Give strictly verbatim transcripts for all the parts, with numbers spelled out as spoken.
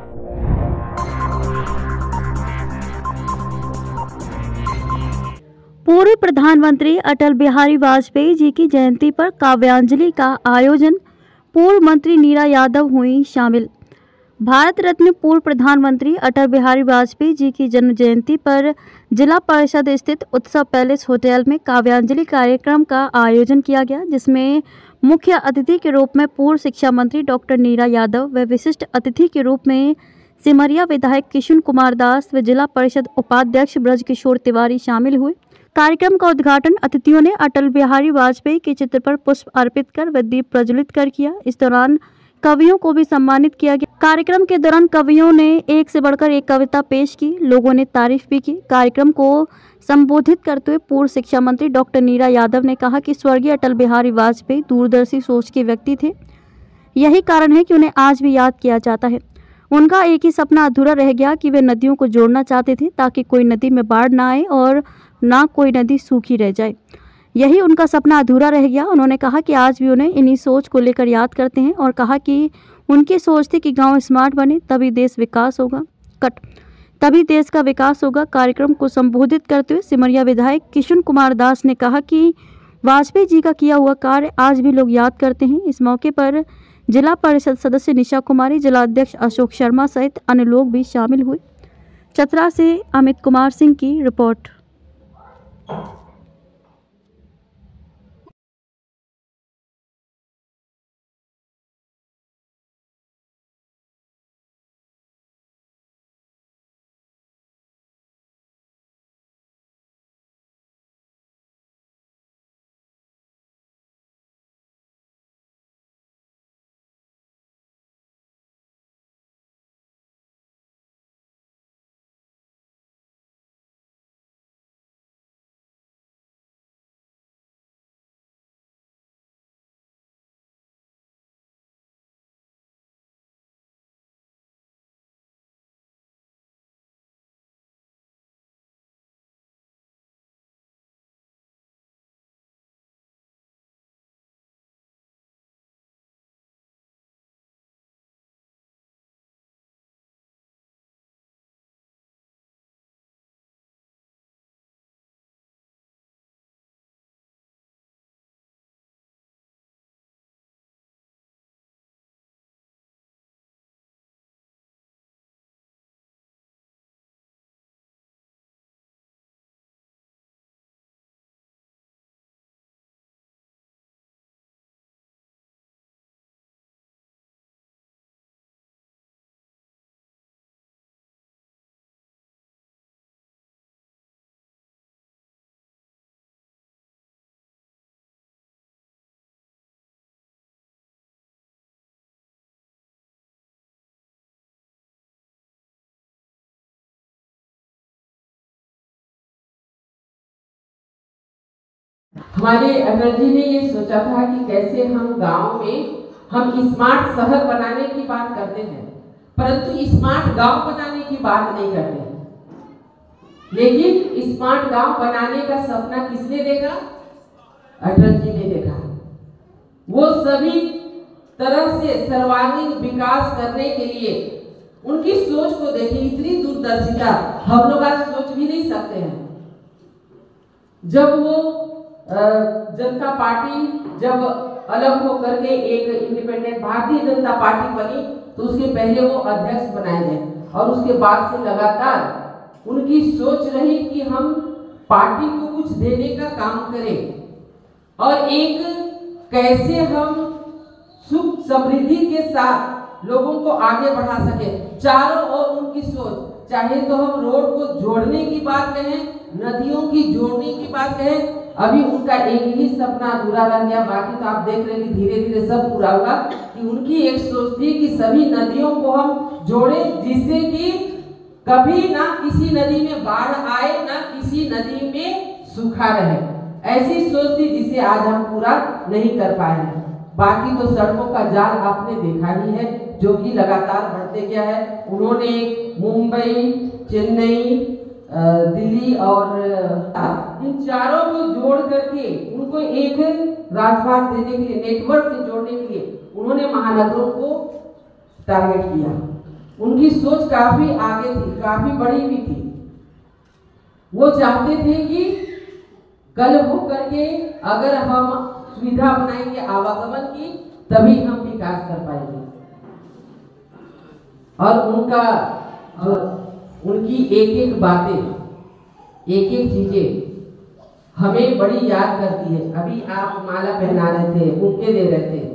पूर्व प्रधानमंत्री अटल बिहारी वाजपेयी जी की जयंती पर काव्यांजलि का आयोजन, पूर्व मंत्री नीरा यादव हुई शामिल। भारत रत्न पूर्व प्रधानमंत्री अटल बिहारी वाजपेयी जी की जन्म जयंती पर जिला परिषद स्थित उत्सव पैलेस होटल में काव्यांजलि कार्यक्रम का आयोजन किया गया, जिसमें मुख्य अतिथि के रूप में पूर्व शिक्षा मंत्री डॉक्टर नीरा यादव व विशिष्ट अतिथि के रूप में सिमरिया विधायक किशुन कुमार दास व जिला परिषद उपाध्यक्ष ब्रजकिशोर तिवारी शामिल हुए। कार्यक्रम का उद्घाटन अतिथियों ने अटल बिहारी वाजपेयी के चित्र पर पुष्प अर्पित कर व दीप प्रज्वलित कर किया। इस दौरान कवियों को भी सम्मानित किया गया। कार्यक्रम के दौरान कवियों ने एक से बढ़कर एक कविता पेश की, लोगों ने तारीफ भी की। कार्यक्रम को संबोधित करते हुए पूर्व शिक्षा मंत्री डॉक्टर नीरा यादव ने कहा कि स्वर्गीय अटल बिहारी वाजपेयी दूरदर्शी सोच के व्यक्ति थे। यही कारण है कि उन्हें आज भी याद किया जाता है। उनका एक ही सपना अधूरा रह गया कि वे नदियों को जोड़ना चाहते थे ताकि कोई नदी में बाढ़ ना आए और ना कोई नदी सूखी रह जाए। यही उनका सपना अधूरा रह गया। उन्होंने कहा कि आज भी उन्हें इन्हीं सोच को लेकर याद करते हैं और कहा कि उनकी सोच थी कि गांव स्मार्ट बने तभी देश विकास होगा कट तभी देश का विकास होगा। कार्यक्रम को संबोधित करते हुए सिमरिया विधायक किशुन कुमार दास ने कहा कि वाजपेयी जी का किया हुआ कार्य आज भी लोग याद करते हैं। इस मौके पर जिला परिषद सदस्य निशा कुमारी, जिला अध्यक्ष अशोक शर्मा सहित अन्य लोग भी शामिल हुए। चतरा से अमित कुमार सिंह की रिपोर्ट। हमारे अटल जी ने ये सोचा था कि कैसे हम गांव में हम स्मार्ट शहर बनाने की बात करते हैं, परंतु स्मार्ट गांव बनाने की बात नहीं करते हैं। लेकिन स्मार्ट गांव बनाने का सपना किसने देखा? अटल जी ने देखा। वो सभी तरह से सर्वांगीण विकास करने के लिए उनकी सोच को देखिए, इतनी दूरदर्शिता हम लोग आज सोच भी नहीं सकते हैं। जब वो जनता पार्टी जब अलग होकर के एक इंडिपेंडेंट भारतीय जनता पार्टी बनी, तो उसके पहले वो अध्यक्ष बनाए गए और उसके बाद से लगातार उनकी सोच रही कि हम पार्टी को कुछ देने का काम करें और एक कैसे हम सुख समृद्धि के साथ लोगों को आगे बढ़ा सके। चारों ओर उनकी सोच, चाहे तो हम रोड को जोड़ने की बात कहें, नदियों की जोड़ने की बात कहें, अभी उनका एक ही सपना अधूरा रह गया। बाकी तो आप देख रहे हैं कि धीरे धीरे सब पूरा होगा। कि उनकी एक सोच थी कि सभी नदियों को हम जोड़ें, जिससे कि कभी ना किसी नदी में बाढ़ आए, ना किसी नदी में सूखा रहे। ऐसी सोच थी जिसे आज हम पूरा नहीं कर पाए हैं। बाकी तो सड़कों का जाल आपने देखा ही है, जो कि लगातार बढ़ते गया है। उन्होंने मुंबई, चेन्नई, दिल्ली और इन चारों को जोड़ करके उनको एक राजमार्ग देने के लिए, नेटवर्क से जोड़ने के लिए उन्होंने महानगरों को टारगेट किया। उनकी उनकी सोच काफी आगे थी, काफी बड़ी भी थी। वो चाहते थे कि कल हो करके अगर हम सुविधा बनाएंगे आवागमन की, तभी हम विकास कर पाएंगे। और उनका जो उनकी एक एक बातें, एक एक चीजें हमें बड़ी याद करती है। अभी आप माला पहना रहे थे, बुके दे रहे थे,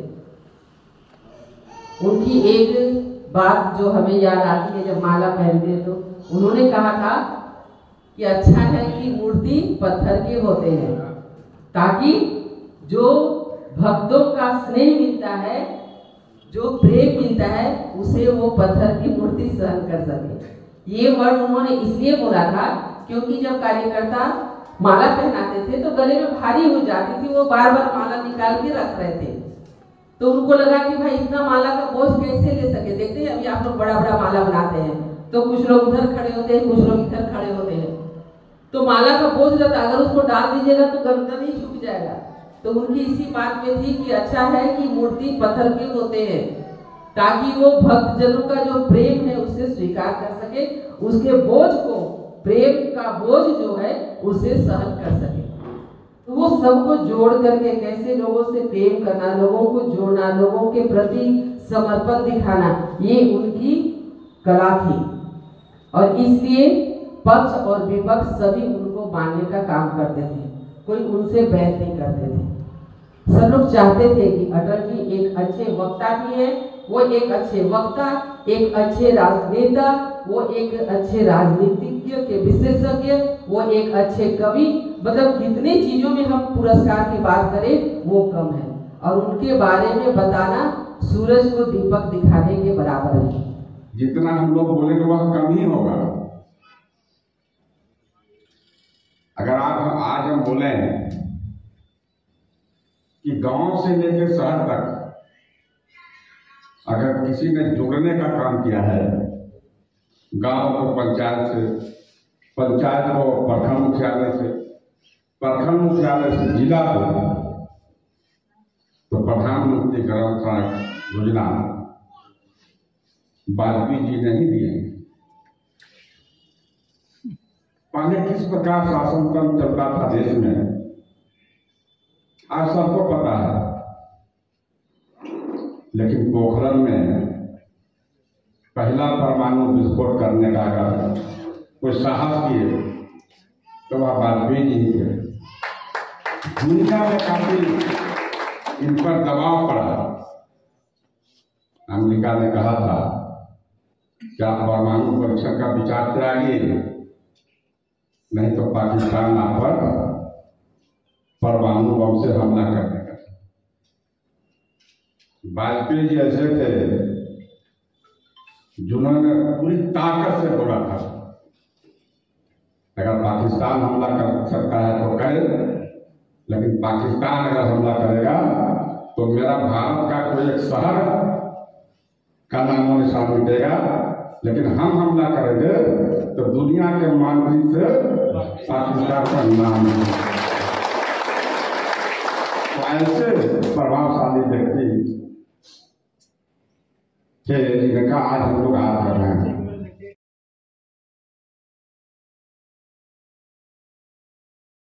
उनकी एक बात जो हमें याद आती है जब माला पहनते तो उन्होंने कहा था कि अच्छा है कि मूर्ति पत्थर के होते हैं, ताकि जो भक्तों का स्नेह मिलता है, जो प्रेम मिलता है, उसे वो पत्थर की मूर्ति सहन कर सके। ये वर्ड उन्होंने इसलिए बोला था क्योंकि जब कार्यकर्ता माला पहनाते थे तो गले में भारी हो जाती थी, वो बार बार माला निकाल के रख रहे थे। तो उनको लगा कि भाई इतना माला का बोझ कैसे ले सके। देखते हैं अभी आप लोग बड़ा बड़ा माला बनाते हैं तो कुछ लोग उधर खड़े होते हैं, कुछ लोग इधर खड़े होते हैं, तो माला का बोझ रहता, अगर उसको डाल दीजिएगा तो गर्दन ही झुक जाएगा। तो उनकी इसी बात में थी कि अच्छा है कि मूर्ति पत्थर के होते हैं, ताकि वो भक्तजनों का जो प्रेम है उसे स्वीकार कर सके, उसके बोझ को, प्रेम का बोझ जो है उसे सहन कर सके। तो वो सबको जोड़ करके कैसे लोगों से प्रेम करना, लोगों को जोड़ना, लोगों के प्रति समर्पण दिखाना, ये उनकी कला थी। और इसलिए पक्ष और विपक्ष सभी उनको मानने का काम करते थे, कोई उनसे बैठ नहीं करते थे। सब लोग चाहते थे कि अटल जी एक अच्छे वक्ता भी हैं, वो एक अच्छे वक्ता, एक अच्छे राजनेता, वो एक अच्छे राजनीतिज्ञ के विशेषज्ञ, वो एक अच्छे कवि, मतलब कितनी चीजों में हम पुरस्कार की बात करें वो कम है। और उनके बारे में बताना सूरज को दीपक दिखाने के बराबर है। जितना हम लोग बोलेंगे वह कम ही होगा। अगर आप आज हम बोले कि गांव से लेकर शहर तक अगर किसी ने जोड़ने का काम किया है, गांव को पंचायत से, पंचायत को प्रखंड मुख्यालय से, प्रखंड मुख्यालय से जिला को, तो प्रधानमंत्री ग्राम सड़क योजना वाजपेयी जी ने ही दिए। पहले किस प्रकार शासन तंत्र चलता था देश में, आज सबको पता है। लेकिन पोखरण में पहला परमाणु विस्फोट करने का अगर कोई साहस किए तो वह वाजपेयी जी थे। दुनिया में काफी इन पर दबाव पड़ा। अमेरिका ने कहा था कि आप परमाणु परीक्षण का विचार त्यागिए, नहीं तो पाकिस्तान आप पर परमाणु बम से हमला करने का। वाजपेयी जी ऐसे थे जिन्होंने पूरी ताकत से बोला था अगर पाकिस्तान हमला कर सकता है तो करे, लेकिन पाकिस्तान अगर हमला करेगा तो मेरा भारत का कोई एक शहर का नामो निशान मिटेगा, लेकिन हम हमला करेंगे तो दुनिया के मानचित्र से पाकिस्तान का नाम है। तो ऐसे प्रभावशाली व्यक्ति के जिनका आज हम लोग याद कर रहे हैं।